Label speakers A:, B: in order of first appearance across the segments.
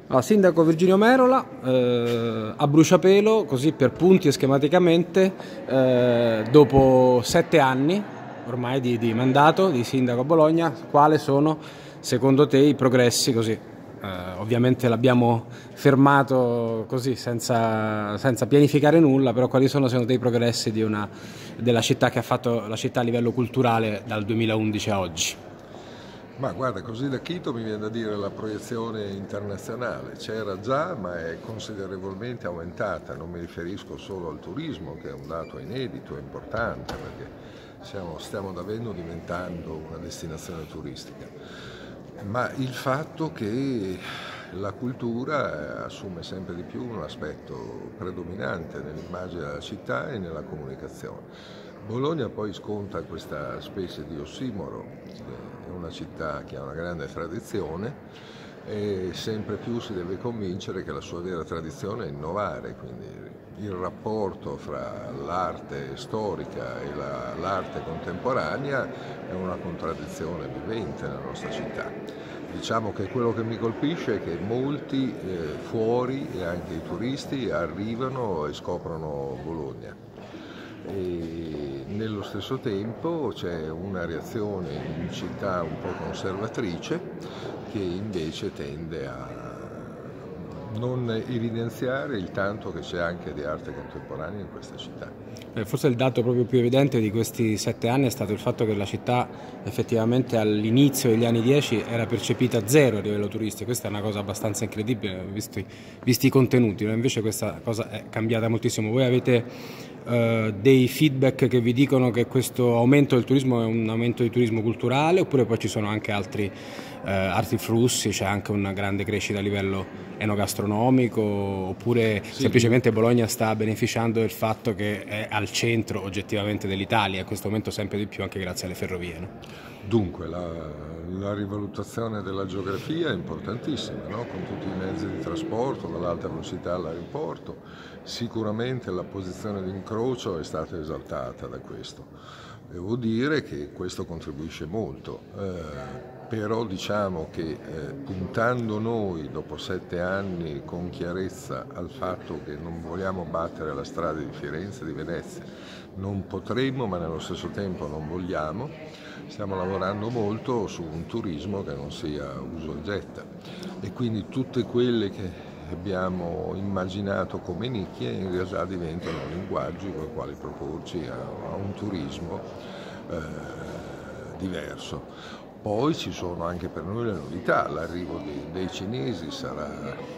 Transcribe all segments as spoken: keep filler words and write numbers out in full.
A: Allora, Sindaco Virginio Merola, eh, a bruciapelo, così per punti e schematicamente, eh, dopo sette anni ormai di, di mandato di Sindaco a Bologna, quali sono secondo te i progressi? Così, eh, ovviamente l'abbiamo fermato così senza, senza pianificare nulla, però quali sono secondo te i progressi di una, della città che ha fatto la città a livello culturale dal duemilaundici a oggi?
B: Ma guarda, così da Quito mi viene da dire la proiezione internazionale, c'era già ma è considerevolmente aumentata, non mi riferisco solo al turismo che è un dato inedito e importante perché siamo, stiamo davvero diventando una destinazione turistica, ma il fatto che la cultura assume sempre di più un aspetto predominante nell'immagine della città e nella comunicazione. Bologna poi sconta questa specie di ossimoro, è una città che ha una grande tradizione e sempre più si deve convincere che la sua vera tradizione è innovare, quindi il rapporto fra l'arte storica e l'arte contemporanea è una contraddizione vivente nella nostra città. Diciamo che quello che mi colpisce è che molti eh, fuori e anche i turisti arrivano e scoprono Bologna. E nello stesso tempo c'è una reazione in città un po' conservatrice che invece tende a non evidenziare il tanto che c'è anche di arte contemporanea in questa città.
A: Eh, forse il dato proprio più evidente di questi sette anni è stato il fatto che la città effettivamente all'inizio degli anni dieci era percepita zero a livello turistico. Questa è una cosa abbastanza incredibile visti, visti i contenuti, no? Invece questa cosa è cambiata moltissimo. Voi avete eh, dei feedback che vi dicono che questo aumento del turismo è un aumento di turismo culturale, oppure poi ci sono anche altri, eh, altri flussi, c'è anche una grande crescita a livello enogastronomico, oppure
B: Sì,
A: semplicemente Bologna sta beneficiando del fatto che è al centro oggettivamente dell'Italia, in questo momento sempre di più anche grazie alle ferrovie, no?
B: Dunque, la, la rivalutazione della geografia è importantissima, no? Con tutti i mezzi di trasporto, dall'alta velocità all'aeroporto, sicuramente la posizione di incrocio è stata esaltata da questo. Devo dire che questo contribuisce molto, eh, però diciamo che eh, puntando noi dopo sette anni con chiarezza al fatto che non vogliamo battere la strada di Firenze e di Venezia, non potremmo ma nello stesso tempo non vogliamo, stiamo lavorando molto su un turismo che non sia uso e getta e quindi tutte quelle che abbiamo immaginato come nicchie in realtà diventano linguaggi con i quali proporci a, a un turismo eh, diverso. Poi ci sono anche per noi le novità, l'arrivo dei, dei cinesi sarà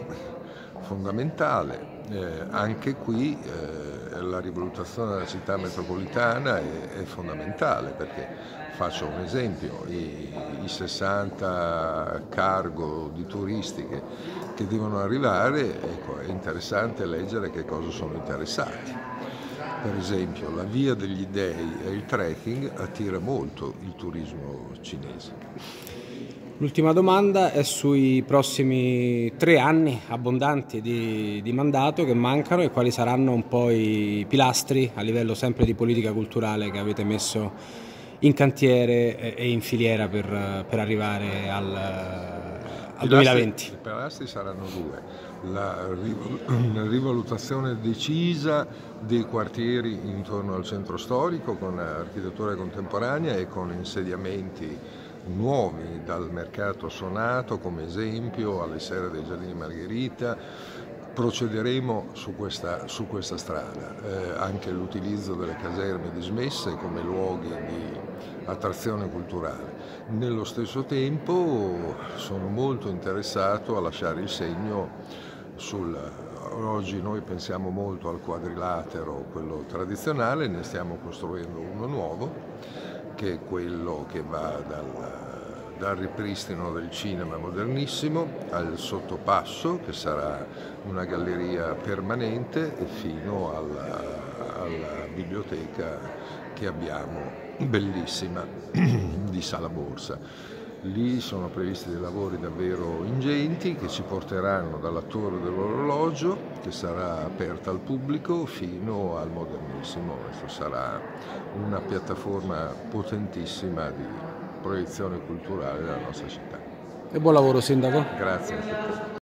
B: fondamentale, eh, anche qui eh, la rivalutazione della città metropolitana è, è fondamentale perché, faccio un esempio, i, i sessanta cargo di turisti che, che devono arrivare, ecco, è interessante leggere che cosa sono interessati. Per esempio la via degli dei e il trekking attira molto il turismo cinese.
A: L'ultima domanda è sui prossimi tre anni abbondanti di, di mandato che mancano e quali saranno un po' i pilastri a livello sempre di politica culturale che avete messo in cantiere e in filiera per, per arrivare al, al duemilaventi.
B: I pilastri saranno due. La rivalutazione decisa dei quartieri intorno al centro storico con architettura contemporanea e con insediamenti nuovi dal mercato Sonato come esempio alle Serre dei Giardini Margherita. Procederemo su questa, su questa strada, eh, anche l'utilizzo delle caserme dismesse come luoghi di attrazione culturale. Nello stesso tempo sono molto interessato a lasciare il segno sul, oggi noi pensiamo molto al quadrilatero, quello tradizionale, ne stiamo costruendo uno nuovo, che è quello che va dal, dal ripristino del cinema modernissimo al sottopasso, che sarà una galleria permanente, e fino alla, alla biblioteca che abbiamo, bellissima, di Sala Borsa. Lì sono previsti dei lavori davvero ingenti che ci porteranno dalla Torre dell'Orologio, che sarà aperta al pubblico, fino al Modernissimo. Questo sarà una piattaforma potentissima di proiezione culturale della nostra città.
A: E buon lavoro, Sindaco.
B: Grazie.